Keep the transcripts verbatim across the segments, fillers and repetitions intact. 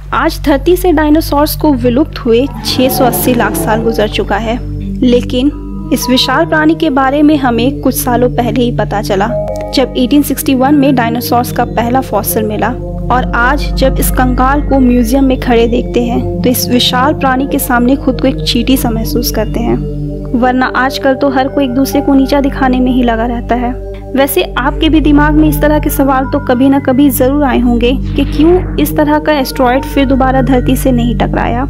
आज धरती से डायनासोर्स को विलुप्त हुए छह सौ अस्सी लाख साल गुजर चुका है, लेकिन इस विशाल प्राणी के बारे में हमें कुछ सालों पहले ही पता चला, जब अठारह सौ इकसठ में डायनासोर्स का पहला फॉसिल मिला। और आज जब इस कंकाल को म्यूजियम में खड़े देखते हैं तो इस विशाल प्राणी के सामने खुद को एक चींटी सा महसूस करते हैं, वरना आजकल तो हर कोई एक दूसरे को नीचा दिखाने में ही लगा रहता है। वैसे आपके भी दिमाग में इस तरह के सवाल तो कभी ना कभी जरूर आए होंगे कि क्यों इस तरह का एस्ट्रॉयड फिर दोबारा धरती से नहीं टकराया,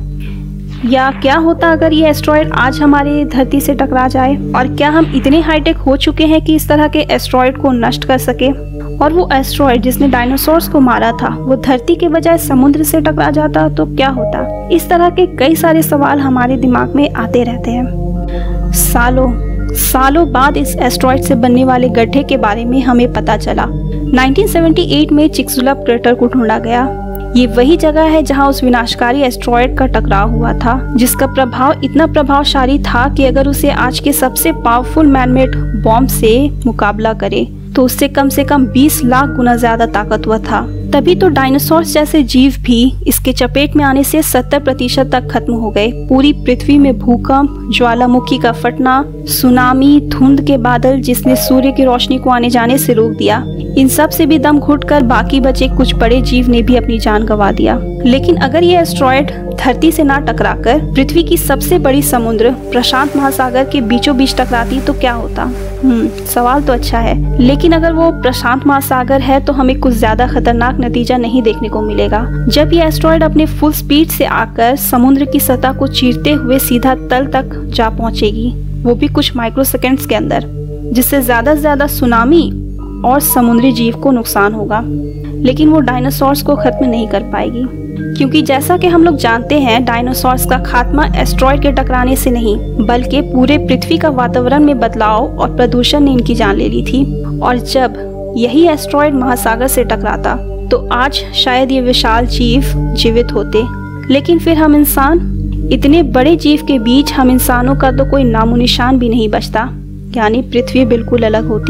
या क्या होता अगर ये एस्ट्रॉयड आज हमारे धरती से टकरा जाए, और क्या हम इतने हाईटेक हो चुके हैं कि इस तरह के एस्ट्रॉयड को नष्ट कर सके। और वो एस्ट्रॉयड जिसने डायनासोर्स को मारा था वो धरती के बजाय समुद्र से टकरा जाता तो क्या होता। इस तरह के कई सारे सवाल हमारे दिमाग में आते रहते हैं। सालों सालों बाद इस एस्ट्रॉयड से बनने वाले गड्ढे के बारे में हमें पता चला। उन्नीस सौ अठहत्तर में चिक्सुलाप क्रेटर को ढूंढा गया। ये वही जगह है जहां उस विनाशकारी एस्ट्रॉयड का टकराव हुआ था, जिसका प्रभाव इतना प्रभावशाली था कि अगर उसे आज के सबसे पावरफुल मैनमेड बॉम्ब से मुकाबला करे तो उससे कम से कम बीस लाख गुना ज्यादा ताकतवर था। तभी तो डायनासोर्स जैसे जीव भी इसके चपेट में आने से सत्तर प्रतिशत तक खत्म हो गए। पूरी पृथ्वी में भूकंप, ज्वालामुखी का फटना, सुनामी, धुंध के बादल जिसने सूर्य की रोशनी को आने जाने से रोक दिया, इन सब से भी दम घुटकर बाकी बचे कुछ बड़े जीव ने भी अपनी जान गंवा दिया। लेकिन अगर ये एस्ट्रॉयड धरती से ना टकराकर पृथ्वी की सबसे बड़ी समुद्र प्रशांत महासागर के बीचों बीच टकराती तो क्या होता? हम्म सवाल तो अच्छा है, लेकिन अगर वो प्रशांत महासागर है तो हमें कुछ ज्यादा खतरनाक नतीजा नहीं देखने को मिलेगा। जब ये एस्ट्रॉयड अपने फुल स्पीड से आकर समुद्र की सतह को चीरते हुए सीधा तल तक जा पहुंचेगी, वो भी कुछ माइक्रो सेकेंड्स के अंदर, जिससे ज्यादा से ज्यादा सुनामी और समुद्री जीव को नुकसान होगा, लेकिन वो डायनासोर्स को खत्म नहीं कर पाएगी। क्योंकि जैसा कि हम लोग जानते हैं, डायनासोर्स का खात्मा एस्ट्रॉयड के टकराने से नहीं बल्कि पूरे पृथ्वी का वातावरण में बदलाव और प्रदूषण ने इनकी जान ले ली थी। और जब यही एस्ट्रॉयड महासागर से टकराता तो आज शायद ये विशाल जीव जीवित होते, लेकिन फिर हम इंसान, इतने बड़े जीव के बीच हम इंसानों का तो कोई नामो निशान भी नहीं बचता, यानी पृथ्वी बिल्कुल अलग होती।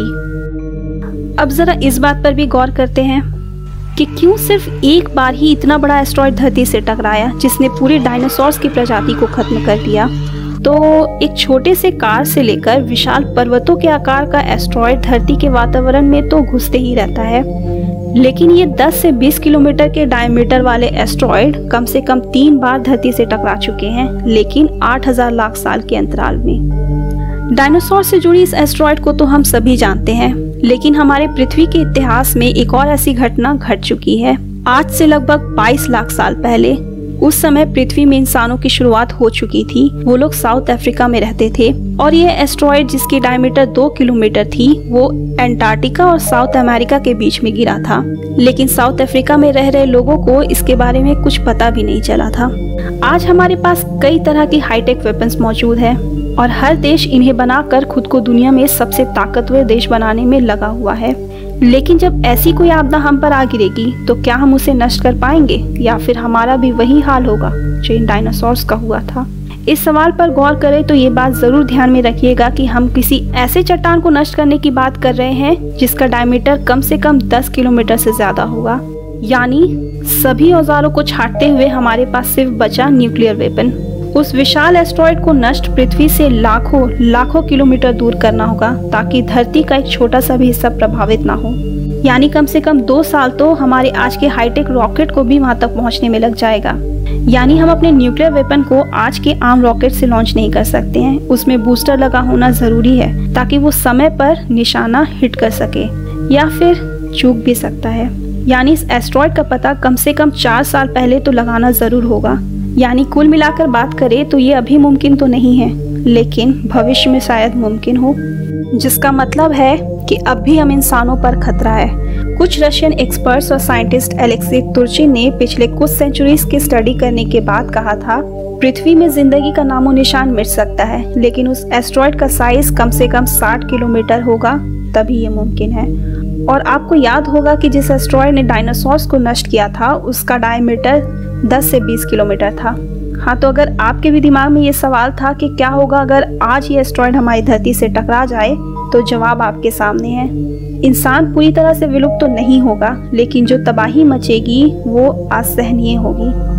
अब जरा इस बात पर भी गौर करते हैं कि क्यों सिर्फ एक बार ही इतना बड़ा एस्ट्रॉयड धरती से टकराया जिसने पूरी डायनासोर्स की प्रजाति को खत्म कर दिया। तो एक छोटे से कार से लेकर विशाल पर्वतों के आकार का एस्ट्रॉयड धरती के वातावरण में तो घुसते ही रहता है, लेकिन ये दस से बीस किलोमीटर के डायमीटर वाले एस्ट्रॉयड कम से कम तीन बार धरती से टकरा चुके हैं, लेकिन आठ हजार लाख साल के अंतराल में। डायनासोर से जुड़ी इस एस्ट्रॉयड को तो हम सभी जानते हैं, लेकिन हमारे पृथ्वी के इतिहास में एक और ऐसी घटना घट चुकी है। आज से लगभग बाईस लाख साल पहले, उस समय पृथ्वी में इंसानों की शुरुआत हो चुकी थी। वो लोग साउथ अफ्रीका में रहते थे और ये एस्ट्रॉयड जिसकी डायमीटर दो किलोमीटर थी वो एंटार्क्टिका और साउथ अमेरिका के बीच में गिरा था, लेकिन साउथ अफ्रीका में रह रहे लोगों को इसके बारे में कुछ पता भी नहीं चला था। आज हमारे पास कई तरह की हाईटेक वेपन्स मौजूद है और हर देश इन्हें बनाकर खुद को दुनिया में सबसे ताकतवर देश बनाने में लगा हुआ है, लेकिन जब ऐसी कोई आपदा हम पर आ गिरेगी तो क्या हम उसे नष्ट कर पाएंगे, या फिर हमारा भी वही हाल होगा जो इन डायनासोर्स का हुआ था? इस सवाल पर गौर करें तो ये बात जरूर ध्यान में रखिएगा कि हम किसी ऐसे चट्टान को नष्ट करने की बात कर रहे हैं जिसका डायमीटर कम से कम दस किलोमीटर से ज्यादा होगा। यानी सभी औजारों को छाटते हुए हमारे पास सिर्फ बचा न्यूक्लियर वेपन। उस विशाल एस्ट्रॉयड को नष्ट पृथ्वी से लाखों लाखों किलोमीटर दूर करना होगा ताकि धरती का एक छोटा सा भी हिस्सा प्रभावित ना हो। यानी कम से कम दो साल तो हमारे आज के हाईटेक रॉकेट को भी वहां तक पहुंचने में लग जाएगा। यानी हम अपने न्यूक्लियर वेपन को आज के आम रॉकेट से लॉन्च नहीं कर सकते हैं, उसमें बूस्टर लगा होना जरूरी है ताकि वो समय पर निशाना हिट कर सके, या फिर चूक भी सकता है। यानी इस एस्ट्रॉयड का पता कम से कम चार साल पहले तो लगाना जरूर होगा। यानी कुल मिलाकर बात करें तो ये अभी मुमकिन तो नहीं है, लेकिन भविष्य में शायद मुमकिन हो, जिसका मतलब है कि अब भी हम इंसानों पर खतरा है। कुछ रशियन एक्सपर्ट्स और साइंटिस्ट एलेक्सी तुर्चिन ने पिछले कुछ सेंचुरीज की स्टडी करने के बाद कहा था पृथ्वी में जिंदगी का नामो निशान मिट सकता है, लेकिन उस एस्ट्रॉयड का साइज कम से कम साठ किलोमीटर होगा, तभी ये मुमकिन है। और आपको याद होगा कि जिस एस्ट्रॉयड ने डायनासोर्स को नष्ट किया था उसका डायमीटर दस से बीस किलोमीटर था। हाँ, तो अगर आपके भी दिमाग में ये सवाल था कि क्या होगा अगर आज ये एस्ट्रॉयड हमारी धरती से टकरा जाए, तो जवाब आपके सामने है। इंसान पूरी तरह से विलुप्त तो नहीं होगा, लेकिन जो तबाही मचेगी वो असहनीय होगी।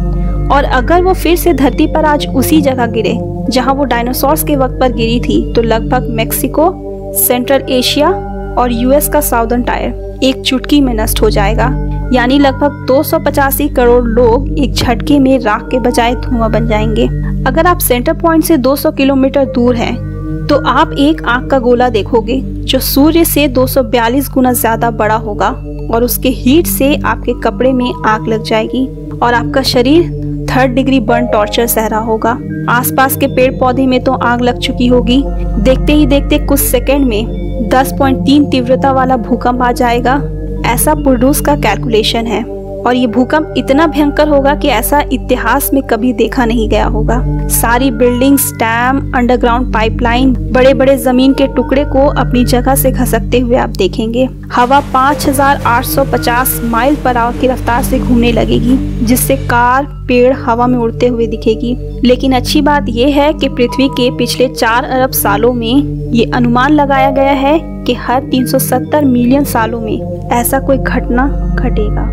और अगर वो फिर से धरती पर आज उसी जगह गिरे जहां वो डायनासोर्स के वक्त पर गिरी थी, तो लगभग मेक्सिको, सेंट्रल एशिया और यूएस का साउदर्न टायर एक चुटकी में नष्ट हो जाएगा। यानी लगभग दो सौ पचासी करोड़ लोग एक झटके में राख के बजाय धुआं बन जाएंगे। अगर आप सेंटर पॉइंट से दो सौ किलोमीटर दूर हैं, तो आप एक आग का गोला देखोगे जो सूर्य से दो सौ बयालीस गुना ज्यादा बड़ा होगा और उसके हीट से आपके कपड़े में आग लग जाएगी और आपका शरीर थर्ड डिग्री बर्न टॉर्चर सह रहा होगा। आसपास के पेड़ पौधे में तो आग लग चुकी होगी। देखते ही देखते कुछ सेकंड में दस पॉइंट तीन तीव्रता वाला भूकंप आ जाएगा, ऐसा पुर्डूस का कैलकुलेशन है। और ये भूकंप इतना भयंकर होगा कि ऐसा इतिहास में कभी देखा नहीं गया होगा। सारी बिल्डिंग्स, डैम, अंडरग्राउंड पाइपलाइन, बड़े बड़े जमीन के टुकड़े को अपनी जगह से खसकते हुए आप देखेंगे। हवा पाँच हज़ार आठ सौ पचास माइल पर आवर की रफ्तार से घूमने लगेगी, जिससे कार, पेड़ हवा में उड़ते हुए दिखेगी। लेकिन अच्छी बात यह है कि पृथ्वी के पिछले चार अरब सालों में ये अनुमान लगाया गया है कि हर तीन सौ सत्तर मिलियन सालों में ऐसा कोई घटना घटेगा।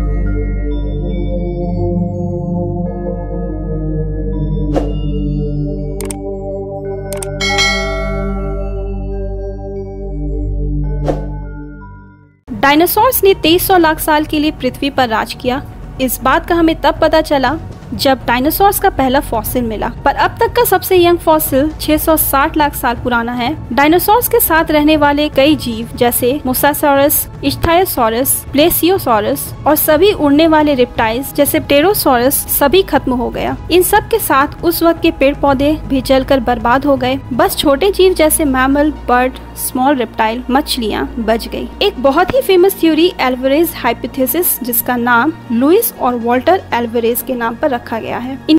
डायनासोर्स ने तेईस सौ लाख साल के लिए पृथ्वी पर राज किया। इस बात का हमें तब पता चला जब डायनासोर्स का पहला फॉसिल मिला, पर अब तक का सबसे यंग फॉसिल छह सौ साठ लाख साल पुराना है। डायनासोर्स के साथ रहने वाले कई जीव जैसे मोसासॉरस, इच्थायोसॉरस, प्लेसियोसॉरस और सभी उड़ने वाले रिप्टाइल्स जैसे प्टेरोसॉरस सभी खत्म हो गया। इन सब के साथ उस वक्त के पेड़ पौधे भी जलकर बर्बाद हो गए। बस छोटे जीव जैसे मैमल, बर्ड, स्मॉल रिप्टाइल, मछलियाँ बच गई। एक बहुत ही फेमस थ्योरी एल्वारेज हाइपोथेसिस, जिसका नाम लुइस और वॉल्टर एल्वारेज के नाम पर रखा गया है।